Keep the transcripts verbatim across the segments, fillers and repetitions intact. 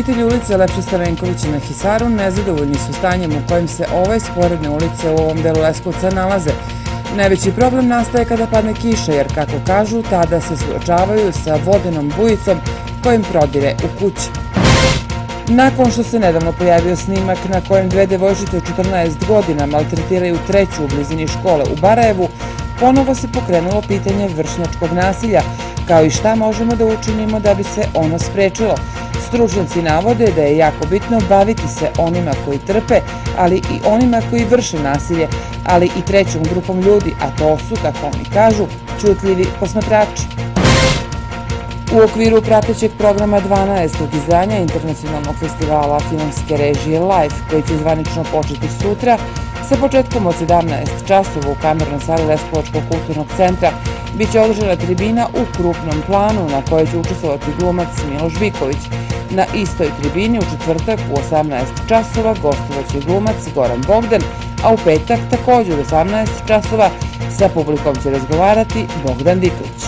Žitelji ulice Lepše Stamenkovića na Hisaru nezadovoljni su stanjem u kojem se ove sporedne ulice u ovom delu Leskovca nalaze. Najveći problem nastaje kada padne kiša, jer, kako kažu, tada se suočavaju sa vodenom bujicom kojim prodire u kući. Nakon što se nedavno pojavio snimak na kojem dve devojčice od četrnaest godina maltretiraju treću u blizini škole u Barajevu, ponovo se pokrenulo pitanje vršnjačkog nasilja, kao i šta možemo da učinimo da bi se ono sprečilo. Stručnjaci navode da je jako bitno baviti se onima koji trpe, ali i onima koji vrše nasilje, ali i trećom grupom ljudi, a to su, kako oni kažu, ćutljivi posmatrači. U okviru pratećeg programa dvanaestog izdanja Internacionalnog festivala filmske režije Life, koji će zvanično početi sutra, sa početkom od sedamnaest časova u kamernoj sali Leskovačkog kulturnog centra, biće održana tribina u krupnom planu na kojoj će učestvovati glumac Miloš Biković. Na istoj tribini u četvrtak u osamnaest časova gostovaće glumac Goran Bogdan, a u petak također u osamnaest časova sa publikom će razgovarati Bogdan Diklić.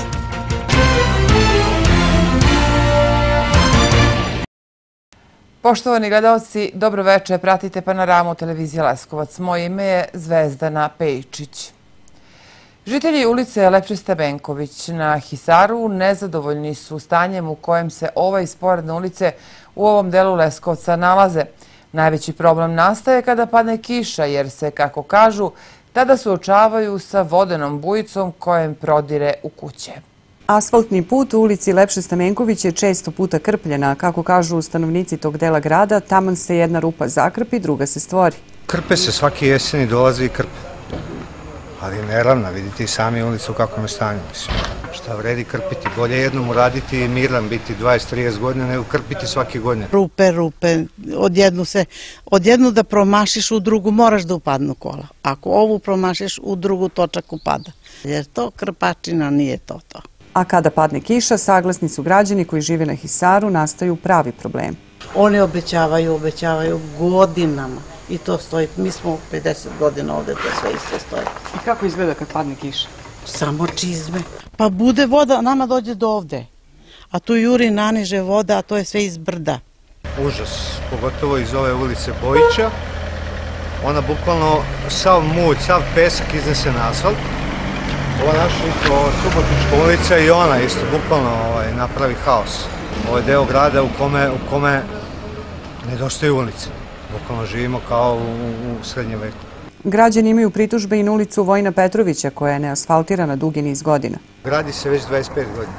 Poštovani gledalci, dobro večer, pratite Panoramu televizije Leskovac. Moje ime je Zvezdana Pejičić. Žitelji ulice Lepše Stamenković na Hisaru nezadovoljni su stanjem u kojem se ove sporedne ulice u ovom delu Leskovca nalaze. Najveći problem nastaje kada padne kiša, jer se, kako kažu, tada suočavaju sa vodenom bujicom kojem prodire u kuće. Asfaltni put u ulici Lepše Stamenković je često puta krpljen, a kako kažu stanovnici tog dela grada, taman se jedna rupa zakrpi, druga se stvori. Krpe se, svaki jeseni dolazi i krpe. Ali neravna, vidite i sami ulicu u kakvom je stanju. Šta vredi krpiti? Bolje jednom uraditi i miran biti dvadeset do trideset godina nego krpiti svake godine. Rupe, rupe, odjednu se, odjednu da promašiš, u drugu moraš da upadnu kola. Ako ovu promašiš, u drugu točak upada. Jer to krpačina nije to to. A kada padne kiša, saglasni su građani koji žive na Hisaru, nastaju pravi problemi. Oni obećavaju, obećavaju godinama i to stoji. Mi smo pedeset godina ovde, to sve isto stoji. I kako izgleda kad padne kiša? Samo čizme. Pa bude voda, nama dođe do ovde. A tu juri naniže voda, a to je sve iz brda. Užas, pogotovo iz ove ulice Bojića. Ona bukvalno sav mulj, sav pesak iznese na asfalt. Ova naša Subotička ulica i ona isto bukvalno napravi haos. Ovo je deo grada u kome nedostaju ulice. Bukvalno živimo kao u srednjem veku. Građani imaju pritužbe i na ulicu Vojina Petrovića, koja je neasfaltirana dugi niz godina. Gradi se već dvadeset pet godina.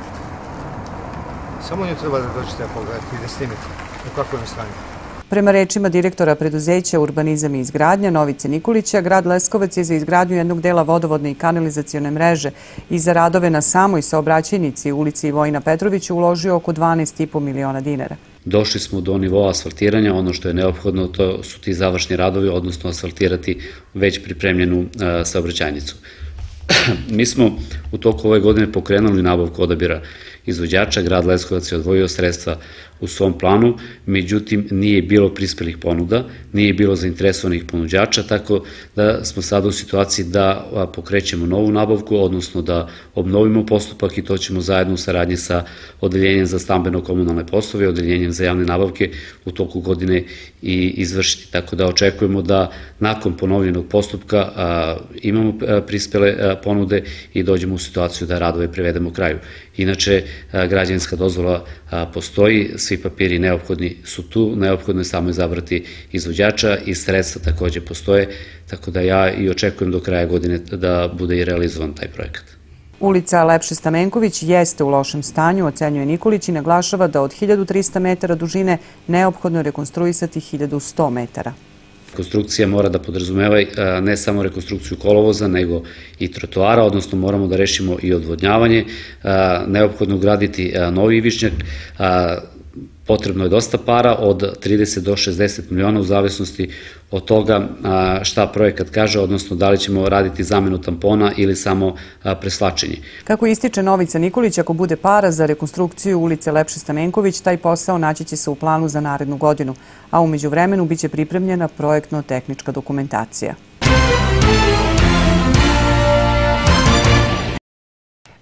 Samo nju treba da dođete da pogledate i da snimite u kakvom je stanju. Prema rečima direktora preduzeća Urbanizam i izgradnja Novice Nikolića, grad Leskovac je za izgradnju jednog dela vodovodne i kanalizacione mreže i za radove na samoj saobraćajnici ulici Vojina Petrovića uložio oko dvanaest i po miliona dinara. Došli smo do nivoa asfaltiranja, ono što je neophodno to su ti završni radovi, odnosno asfaltirati već pripremljenu saobraćajnicu. Mi smo u toku ove godine pokrenuli nabavku odabira izvođača, grad Leskovac je odvojio sredstva u svom planu, međutim nije bilo prispelih ponuda, nije bilo zainteresovanih ponuđača, tako da smo sada u situaciji da pokrećemo novu nabavku, odnosno da obnovimo postupak i to ćemo zajedno u saradnji sa Odeljenjem za stambeno-komunalne poslove i Odeljenjem za javne nabavke u toku godine i izvršiti. Tako da očekujemo da nakon ponovljenog postupka imamo prispele ponude i dođemo u situaciju da radove privedemo kraju. Inače, građevinska dozvola postoji, svi papiri neophodni su tu, neophodno je samo izabrati izvođača i sredstva takođe postoje, tako da ja i očekujem do kraja godine da bude i realizovan taj projekat. Ulica Lepše Stamenković jeste u lošem stanju, ocenjuje Nikolić i naglašava da od hiljadu trista metara dužine neophodno je rekonstruisati hiljadu sto metara. Rekonstrukcija mora da podrazumeva ne samo rekonstrukciju kolovoza, nego i trotoara, odnosno moramo da rešimo i odvodnjavanje, neophodno graditi novi ivičnjak, potrebno je dosta para, od trideset do šezdeset miliona u zavisnosti od toga šta projekat kaže, odnosno da li ćemo raditi zamenu tampona ili samo preslačenje. Kako ističe Novica Nikolić, ako bude para za rekonstrukciju ulice Lepše Stamenković, taj posao naći će se u planu za narednu godinu, a u međuvremenu biće pripremljena projektno-tehnička dokumentacija.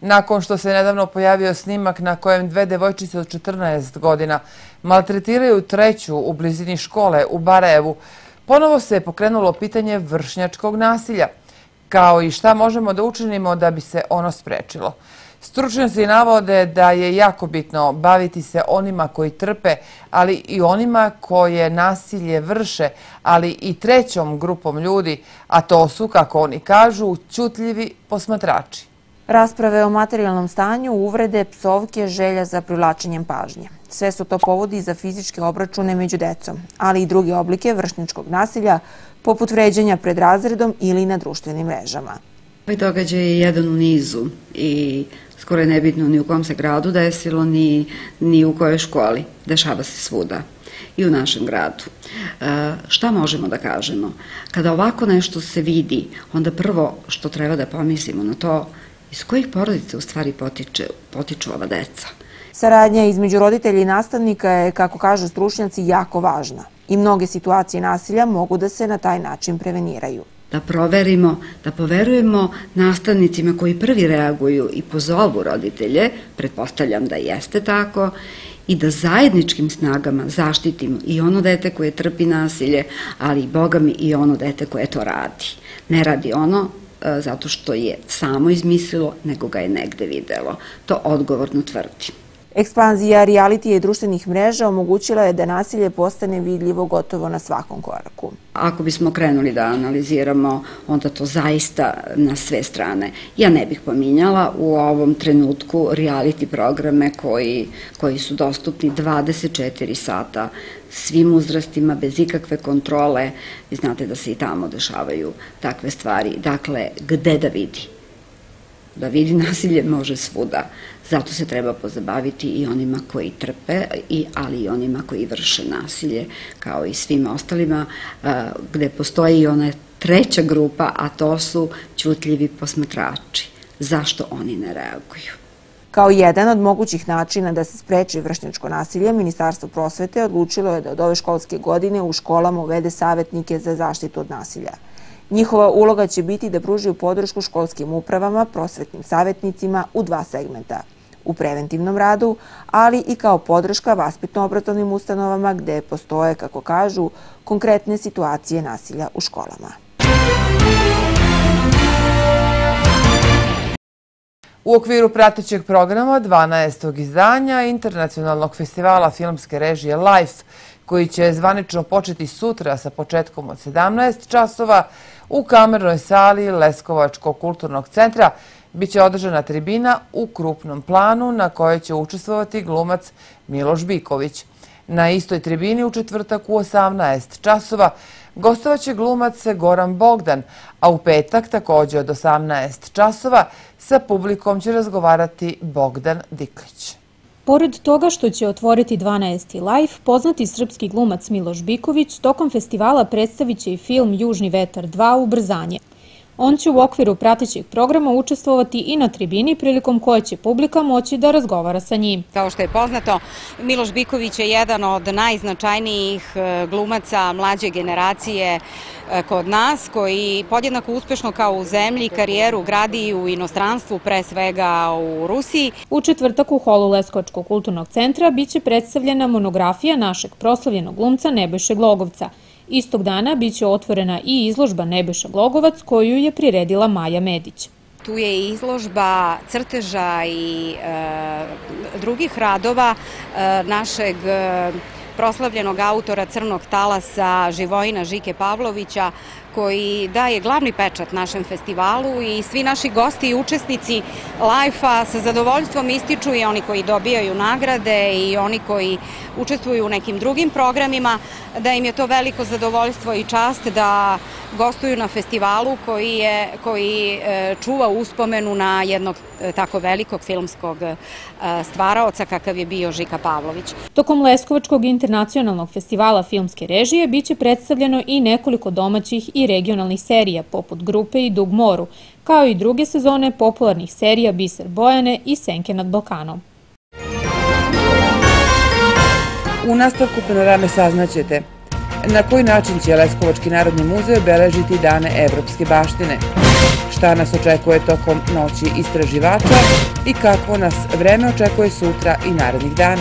Nakon što se nedavno pojavio snimak na kojem dve devojčice od četrnaest godina maltretiraju treću u blizini škole u Barajevu, ponovo se pokrenulo pitanje vršnjačkog nasilja, kao i šta možemo da učinimo da bi se ono sprečilo. Stručnjaci navode da je jako bitno baviti se onima koji trpe, ali i onima koje nasilje vrše, ali i trećom grupom ljudi, a to su, kako oni kažu, ćutljivi posmatrači. Rasprave o materijalnom stanju, uvrede, psovke, želja za privlačenjem pažnje. Sve su to povodi za fizičke obračune među decom, ali i druge oblike vršnjačkog nasilja, poput vređanja pred razredom ili na društvenim mrežama. Ovaj događaj je jedan u nizu i skoro je nebitno ni u kom se gradu desilo, ni, ni u kojoj školi. Dešava se svuda i u našem gradu. E, šta možemo da kažemo? Kada ovako nešto se vidi, onda prvo što treba da pomislimo na to iz kojih porodica u stvari potiče, potiču ova deca. Saradnja između roditelja i nastavnika je, kako kažu stručnjaci, jako važna i mnoge situacije nasilja mogu da se na taj način preveniraju. Da proverimo, da poverujemo nastavnicima koji prvi reaguju i pozovu roditelje, pretpostavljam da jeste tako, i da zajedničkim snagama zaštitimo i ono dete koje trpi nasilje, ali i Boga mi i ono dete koje to radi. Ne radi ono e, zato što je samo izmislilo, nego ga je negde videlo. To odgovorno tvrdim. Ekspanzija realitija i društvenih mreža omogućila je da nasilje postane vidljivo gotovo na svakom koraku. Ako bismo krenuli da analiziramo, onda to zaista na sve strane. Ja ne bih pominjala u ovom trenutku reality programe koji, koji su dostupni dvadeset četiri sata svim uzrastima, bez ikakve kontrole. Vi znate da se i tamo dešavaju takve stvari. Dakle, gde da vidi? Da vidi nasilje može svuda. Zato se treba pozabaviti i onima koji trpe, ali i onima koji vrše nasilje, kao i svim ostalima, gde postoji i ona treća grupa, a to su ćutljivi posmatrači. Zašto oni ne reaguju? Kao jedan od mogućih načina da se spreči vršnjačko nasilje, Ministarstvo prosvete odlučilo je da od ove školske godine u školama uvede savjetnike za zaštitu od nasilja. Njihova uloga će biti da pružaju podršku školskim upravama, prosvetnim savjetnicima u dva segmenta. U preventivnom radu, ali i kao podrška vaspitno-obrazovnim ustanovama gde postoje, kako kažu, konkretne situacije nasilja u školama. U okviru pratećeg programa dvanaestog izdanja Internacionalnog festivala filmske režije Life, koji će zvanično početi sutra sa početkom od sedamnaest časova, u kamernoj sali Leskovačkog kulturnog centra biće održana tribina u krupnom planu na kojoj će učestvovati glumac Miloš Biković. Na istoj tribini u četvrtak u osamnaest časova gostovaće glumac Goran Bogdan, a u petak također od osamnaest časova sa publikom će razgovarati Bogdan Diklić. Pored toga što će otvoriti dvanaesti Life, poznati srpski glumac Miloš Biković tokom festivala predstavit će i film Južni vetar dva Ubrzanje. On će u okviru pratećeg programa učestvovati i na tribini prilikom koje će publika moći da razgovara sa njim. Kao što je poznato, Miloš Biković je jedan od najznačajnijih glumaca mlađe generacije kod nas, koji podjednako uspešno kao u zemlji karijeru gradi u inostranstvu, pre svega u Rusiji. U četvrtak u holu Leskovačkog kulturnog centra biće predstavljena monografija našeg proslavljenog glumca Nebojše Glogovca. Istog dana biće otvorena i izložba Nebojša Glogovac koju je priredila Maja Medić. Tu je i izložba crteža i e, drugih radova e, našeg e, proslavljenog autora Crnog talasa Živojina Žike Pavlovića, koji daje glavni pečat našem festivalu, i svi naši gosti i učesnici Life-a sa zadovoljstvom ističu, i oni koji dobijaju nagrade i oni koji učestvuju u nekim drugim programima, da im je to veliko zadovoljstvo i čast da gostuju na festivalu koji, je, koji čuva uspomenu na jednog tako velikog filmskog stvaraoca kakav je bio Žika Pavlović. Tokom Leskovačkog internacionalnog festivala filmske režije biće predstavljeno i nekoliko domaćih i regionalnih serija poput Grupe i Dug moru, kao i druge sezone popularnih serija Biser Bojane i Senke nad Balkanom. U nastavku panorame saznaćete na koji način će Leskovački narodni muzej obeležiti dane evropske baštine. šta nas očekuje tokom noći istraživača i kako nas vreme očekuje sutra i narednih dana.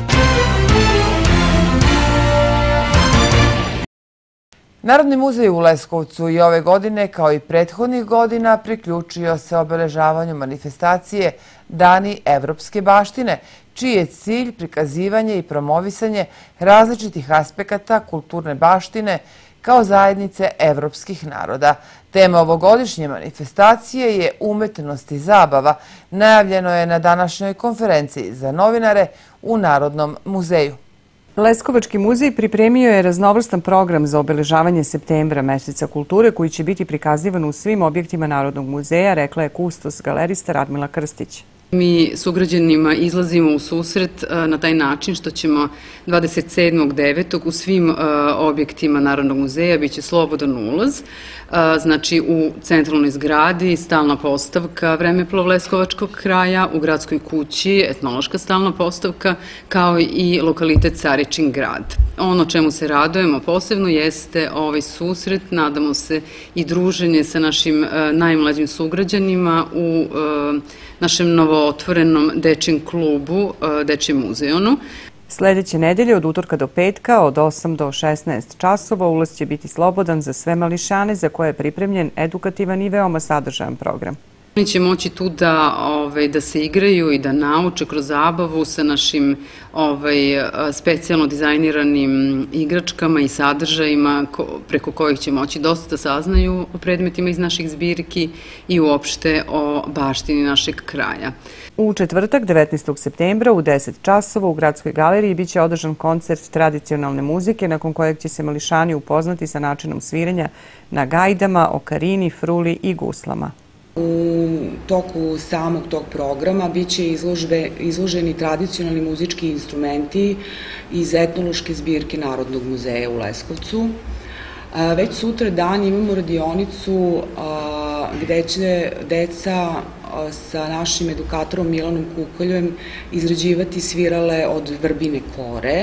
Narodni muzej u Leskovcu i ove godine, kao i prethodnih godina, priključio se obeležavanju manifestacije Dani evropske baštine, čiji je cilj prikazivanje i promovisanje različitih aspekata kulturne baštine kao zajednice evropskih naroda. Tema ovogodišnje manifestacije je umetnost i zabava. Najavljeno je na današnjoj konferenciji za novinare u Narodnom muzeju. Leskovački muzej pripremio je raznovrstan program za obeležavanje septembra, meseca kulture, koji će biti prikazivan u svim objektima Narodnog muzeja, rekla je kustos galerista Radmila Krstić. Mi sugrađanima izlazimo u susret na taj način što ćemo dvadeset sedmog devetog u svim objektima Narodnog muzeja biće slobodan ulaz. Znači u centralnoj zgradi stalna postavka Vremeplov Leskovačkog kraja, u gradskoj kući etnološka stalna postavka, kao i lokalitet Caričin grad. Ono čemu se radujemo posebno jeste ovaj susret, nadamo se i druženje sa našim najmlađim sugrađanima u našem novootvorenom dečijem klubu, Dečijem muzeonu. Sljedeće nedelje od utorka do petka od osam do šesnaest časova ulaz će biti slobodan za sve mališane za koje je pripremljen edukativan i veoma sadržajan program. Oni će moći tu da, ovaj, da se igraju i da nauče kroz zabavu sa našim ovaj, specijalno dizajniranim igračkama i sadržajima ko, preko kojih će moći dosta da saznaju o predmetima iz naših zbirki i uopšte o baštini našeg kraja. U četvrtak, devetnaestog septembra, u deset časova u Gradskoj galeriji biće održan koncert tradicionalne muzike nakon kojeg će se mališani upoznati sa načinom sviranja na gajdama, okarini, fruli i guslama. U toku samog tog programa biće izložbe, izloženi tradicionalni muzički instrumenti iz etnološke zbirke Narodnog muzeja u Leskovcu. Već sutra dan imamo radionicu gde će deca sa našim edukatorom Milanom Kukaljem izrađivati svirale od vrbine kore.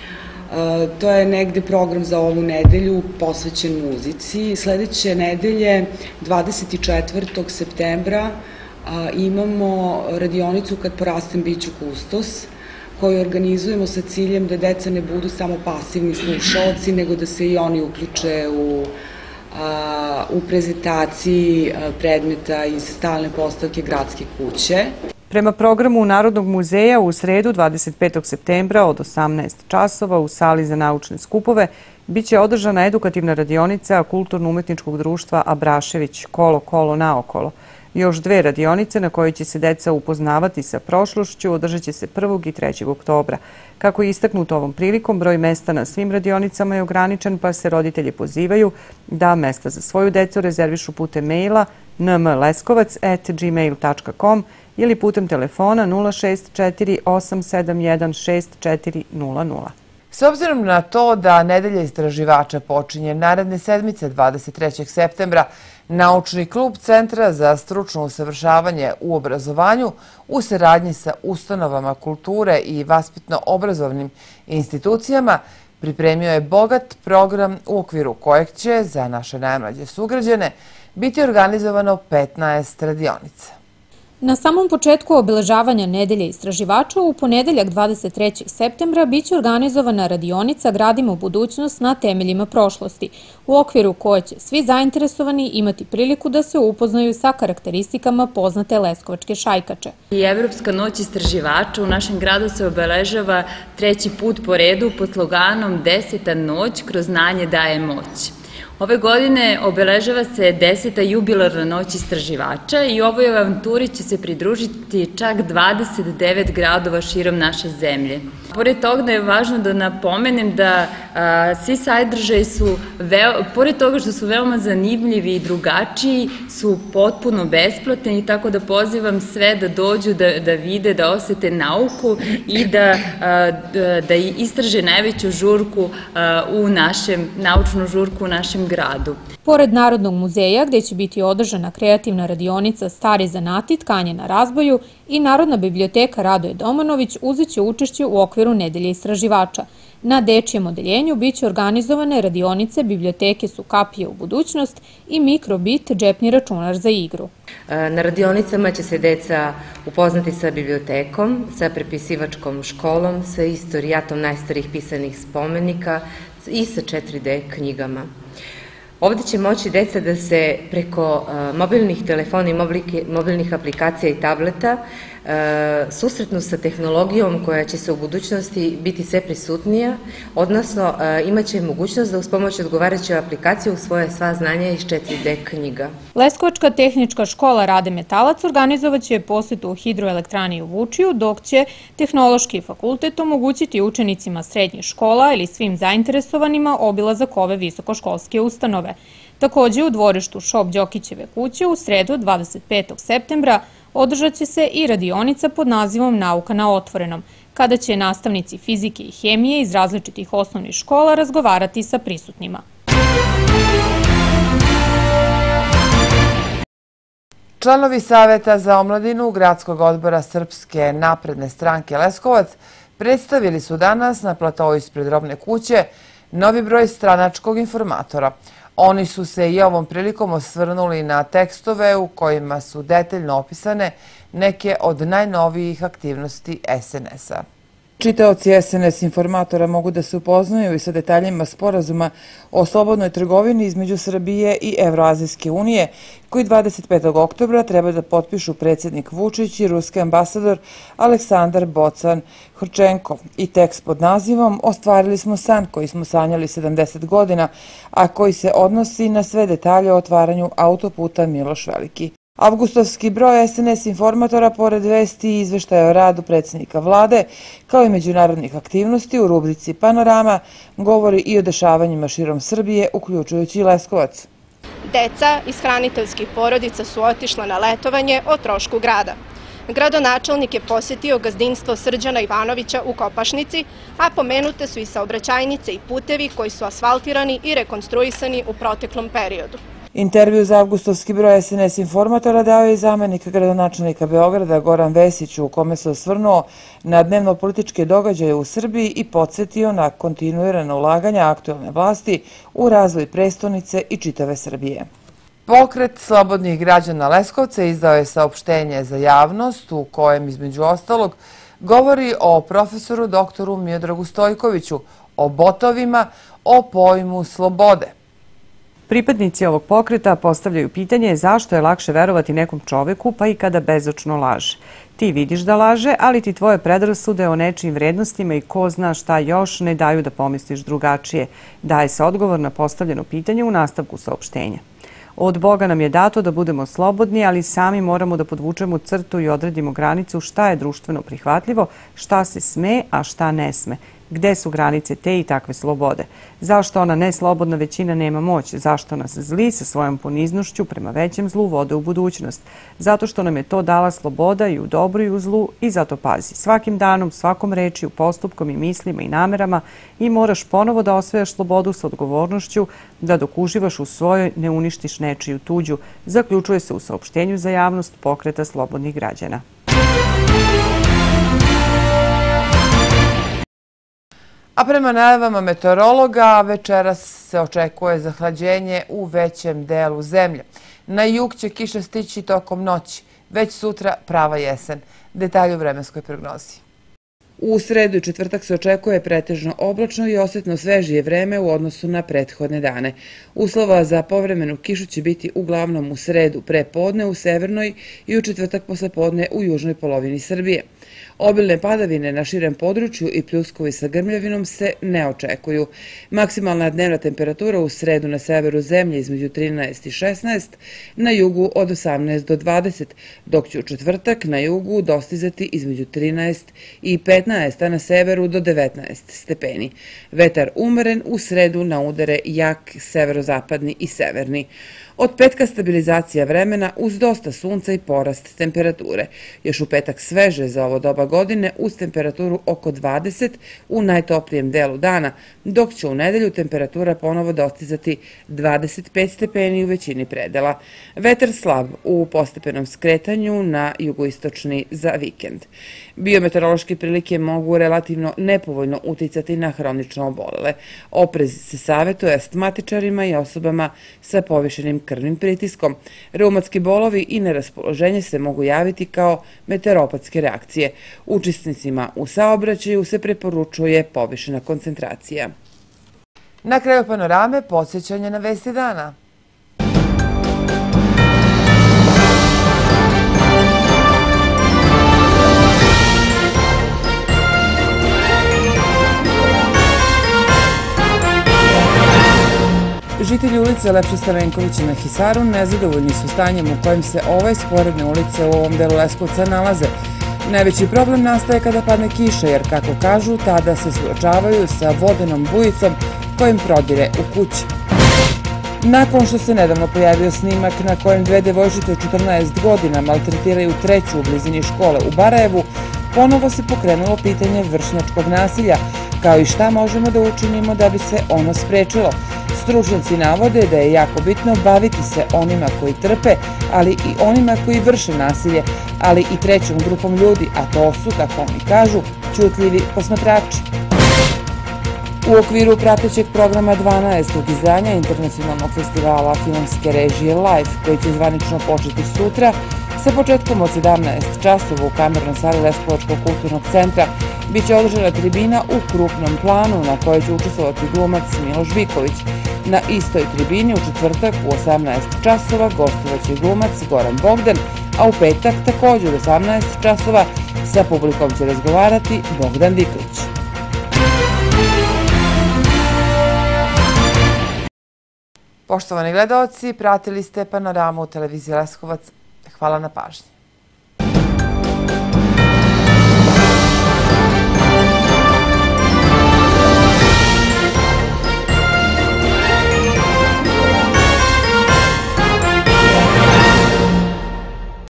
To je negde program za ovu nedelju posvećen muzici. Sledeće nedelje, dvadeset četvrtog septembra, imamo radionicu Kad porastem biću kustos, koju organizujemo sa ciljem da deca ne budu samo pasivni slušaoci, nego da se i oni uključe u, u prezentaciji predmeta iz stalne postavke Gradske kuće. Prema programu Narodnog muzeja u sredu dvadeset petog septembra od osamnaest časova u sali za naučne skupove biće održana edukativna radionica Kulturno-umetničkog društva Abrašević Kolo, kolo, naokolo. Još dve radionice na koje će se deca upoznavati sa prošlošću održat će se prvog i trećeg oktobra. Kako je istaknuto ovom prilikom, broj mesta na svim radionicama je ograničen, pa se roditelji pozivaju da mesta za svoju decu rezervišu putem maila n m leskovac at gmail tačka com ili putem telefona nula šest četiri osam sedam jedan šest četiri nula nula. S obzirom na to da nedelja istraživača počinje naredne sedmice dvadeset trećeg septembra, Naučni klub Centra za stručno usavršavanje u obrazovanju u saradnji sa ustanovama kulture i vaspitno-obrazovnim institucijama pripremio je bogat program u okviru kojeg će za naše najmlađe sugrađane biti organizovano petnaest radionica. Na samom početku obeležavanja nedelje istraživača u ponedeljak dvadeset trećeg septembra biće organizovana radionica Gradimo budućnost na temeljima prošlosti, u okviru koje će svi zainteresovani imati priliku da se upoznaju sa karakteristikama poznate leskovačke šajkače. I Evropska noć istraživača u našem gradu se obeležava treći put po redu pod sloganom Deseta noć kroz znanje daje moć. Ove godine obeležava se deseta jubilarna noć istraživača i ovoj avanturi će se pridružiti čak dvadeset devet gradova širom naše zemlje. Pored toga je važno da napomenem da a, svi sadržaji su, veo, pored toga što su veoma zanimljivi i drugačiji, su potpuno besplatni i tako da pozivam sve da dođu, da, da vide, da osete nauku i da, a, da istraže najveću žurku a, u našem, naučnu žurku u našem gradu. Pored Narodnog muzeja, gde će biti održana kreativna radionica Stari zanati, tkanje na razboju, i Narodna biblioteka Radoje Domanović uzet će učešće u okviru nedelje istraživača. Na dečijem odeljenju biće organizovane radionice Biblioteke su kapije u budućnost i Mikrobit, džepni računar za igru. Na radionicama će se deca upoznati sa bibliotekom, sa prepisivačkom školom, sa istorijatom najstarijih pisanih spomenika i sa četiri de knjigama. Ovde će moći deca da se preko mobilnih telefona i mobilnih aplikacija i tableta susretnu sa tehnologijom koja će se u budućnosti biti sve prisutnija, odnosno imaće mogućnost da uz pomoć odgovarajuće aplikacije usvoje sva znanja iz četiri de knjiga. Leskovačka tehnička škola Rade Metalac organizovaće posetu u hidroelektrani u Vučiju, dok će Tehnološki fakultet omogućiti učenicima srednjih škola ili svim zainteresovanima obilazak ove visokoškolske ustanove. Takođe, u dvorištu Šop Đokićeve kuće u sredu dvadeset petog septembra održat će se i radionica pod nazivom Nauka na otvorenom, kada će nastavnici fizike i hemije iz različitih osnovnih škola razgovarati sa prisutnima. Članovi Saveta za omladinu Gradskog odbora Srpske napredne stranke Leskovac predstavili su danas na platovu ispred Robne kuće novi broj stranačkog informatora. Oni su se i ovom prilikom osvrnuli na tekstove u kojima su detaljno opisane neke od najnovijih aktivnosti es en es-a. Čitaoci es en es informatora mogu da se upoznaju i sa detaljima sporazuma o slobodnoj trgovini između Srbije i Evroazijske unije, koji dvadeset petog oktobra treba da potpišu predsjednik Vučić i ruski ambasador Aleksandar Bocan Hrčenkov. I tekst pod nazivom "Ostvarili smo san koji smo sanjali sedamdeset godina, a koji se odnosi na sve detalje o otvaranju autoputa Miloš Veliki". Avgustovski broj es en es informatora, pored vesti i izveštaja o radu predsjednika vlade, kao i međunarodnih aktivnosti u rubrici Panorama, govori i o dešavanjima širom Srbije, uključujući i Leskovac. Deca iz hraniteljskih porodica su otišla na letovanje o trošku grada. Gradonačelnik je posjetio gazdinstvo Srđana Ivanovića u Kopašnici, a pomenute su i saobraćajnice i putevi koji su asfaltirani i rekonstruisani u proteklom periodu. Intervju za avgustovski broj es en es informatora dao je i zamenik gradonačelnika Beograda Goran Vesić, u kome se osvrnuo na dnevno-političke događaje u Srbiji i podsjetio na kontinuirana ulaganja aktuelne vlasti u razvoj prestonice i čitave Srbije. Pokret slobodnih građana Leskovca izdao je saopštenje za javnost u kojem, između ostalog, govori o profesoru doktoru Miodragu Stojkoviću, o botovima, o pojmu slobode. Pripadnici ovog pokreta postavljaju pitanje zašto je lakše verovati nekom čoveku pa i kada bezočno laže. Ti vidiš da laže, ali ti tvoje predrasude o nečijim vrednostima i ko zna šta još ne daju da pomisliš drugačije. Daje se odgovor na postavljeno pitanje u nastavku saopštenja. Od Boga nam je dato da budemo slobodni, ali sami moramo da podvučemo crtu i odredimo granicu šta je društveno prihvatljivo, šta se sme, a šta ne sme. Gde su granice te i takve slobode? Zašto ona neslobodna većina nema moć? Zašto nas zli sa svojom poniznošću prema većem zlu vode u budućnost? Zato što nam je to dala sloboda i u dobru i u zlu i zato pazi. Svakim danom, svakom rečju, postupkom i mislima i namerama i moraš ponovo da osvajaš slobodu sa odgovornošću, da dok uživaš u svojoj ne uništiš nečiju tuđu, zaključuje se u saopštenju za javnost Pokreta slobodnih građana. A prema najavama meteorologa, večeras se očekuje zahlađenje u većem delu zemlje. Na jug će kiša stići tokom noći, već sutra prava jesen. Detalje u vremenskoj prognozi. U sredu i četvrtak se očekuje pretežno oblačno i osjetno svežije vreme u odnosu na prethodne dane. Uslova za povremenu kišu će biti uglavnom u sredu pre podne u severnoj i u četvrtak posle podne u južnoj polovini Srbije. Obilne padavine na širem području i pljuskovi sa grmljavinom se ne očekuju. Maksimalna dnevna temperatura u sredu na severu zemlje između trinaest i šesnaest, na jugu od osamnaest do dvadeset, dok će u četvrtak na jugu dostizati između trinaest i petnaest, a na severu do devetnaest stepeni. Vetar umeren, u sredu na udare jak severozapadni i severni. Od petka stabilizacija vremena uz dosta sunca i porast temperature. Još u petak sveže za ovo doba godine uz temperaturu oko dvadeset u najtoplijem delu dana, dok će u nedelju temperatura ponovo dostizati dvadeset pet stepeni u većini predela. Vetar slab u postepenom skretanju na jugoistočni za vikend. Biometeorološke prilike mogu relativno nepovoljno uticati na hronično obolele. Oprez se savjetuje astmatičarima i osobama sa povišenim krvnim pritiskom. Reumatski bolovi i neraspoloženje se mogu javiti kao meteoropatske reakcije. Učesnicima u saobraćaju se preporučuje povišena koncentracija. Na kraju panorame podsjećanje na vesti dana. Žitelji ulice Lepše Stavenkovića na Hisaru nezadovoljni su stanjem u kojem se ove sporedne ulice u ovom delu Leskovca nalaze. Najveći problem nastaje kada padne kiša, jer, kako kažu, tada se suočavaju sa vodenom bujicom kojim prodire u kući. Nakon što se nedavno pojavio snimak na kojem dve devojčice od četrnaest godina maltretiraju treću u blizini škole u Barajevu, ponovo se pokrenulo pitanje vršnjačkog nasilja, kao i šta možemo da učinimo da bi se ono sprečilo. Stručnjaci navode da je jako bitno baviti se onima koji trpe, ali i onima koji vrše nasilje, ali i trećom grupom ljudi, a to su, kako oni kažu, ćutljivi posmatrači. U okviru pratećeg programa dvanaestog izdanja Internacionalnog festivala filmske režije Life, koji će zvanično početi sutra, sa početkom od sedamnaest časova u kamernoj sali Leskovačkog kulturnog centra, biće održana tribina u krupnom planu na kojoj će učestvovati glumac Miloš Biković. Na istoj tribini u četvrtak u osamnaest časova gostovaće glumac Goran Bogdan, a u petak također u osamnaest časova sa publikom će razgovarati Bogdan Viklić. Poštovani gledaoci, pratili ste panoramu televizije Leskovac. Hvala na pažnji.